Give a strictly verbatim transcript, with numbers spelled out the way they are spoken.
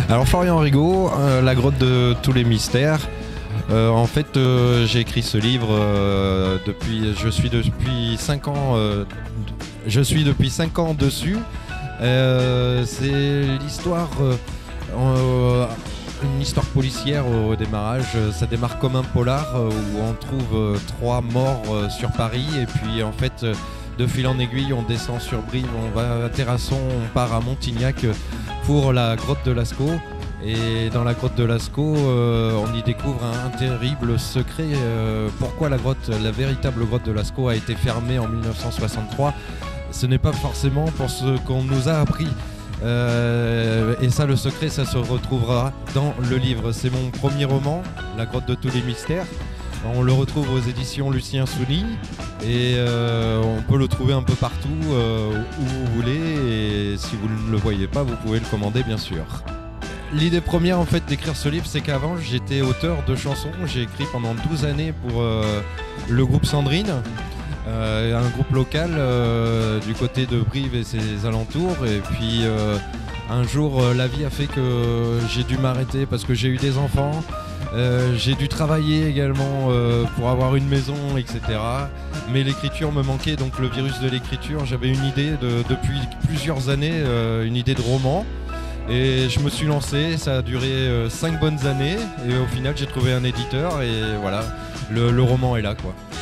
Alors Florian Rigaud, euh, La grotte de tous les mystères. Euh, en fait, euh, j'ai écrit ce livre euh, depuis. Je suis depuis cinq ans. Euh, je suis depuis cinq ans dessus. Euh, c'est l'histoire, euh, euh, une histoire policière au, au démarrage. Ça démarre comme un polar euh, où on trouve euh, trois morts euh, sur Paris et puis en fait. Euh, De fil en aiguille, on descend sur Brive, on va à Terrasson, on part à Montignac pour la grotte de Lascaux. Et dans la grotte de Lascaux, euh, on y découvre un, un terrible secret. Euh, pourquoi la grotte, la véritable grotte de Lascaux a été fermée en mille neuf cent soixante-trois. Ce n'est pas forcément pour ce qu'on nous a appris. Euh, et ça, le secret, ça se retrouvera dans le livre. C'est mon premier roman, La grotte de tous les mystères. On le retrouve aux éditions Lucien Souligne et euh, on peut le trouver un peu partout euh, où vous voulez et si vous ne le voyez pas, vous pouvez le commander bien sûr. L'idée première en fait d'écrire ce livre, c'est qu'avant j'étais auteur de chansons. J'ai écrit pendant douze années pour euh, le groupe Sandrine, euh, un groupe local euh, du côté de Brive et ses alentours. Et puis euh, un jour euh, la vie a fait que j'ai dû m'arrêter parce que j'ai eu des enfants. Euh, j'ai dû travailler également euh, pour avoir une maison, et cetera. Mais l'écriture me manquait, donc le virus de l'écriture, j'avais une idée de, depuis plusieurs années, euh, une idée de roman. Et je me suis lancé, ça a duré euh, cinq bonnes années. Et au final, j'ai trouvé un éditeur et voilà, le, le roman est là, quoi.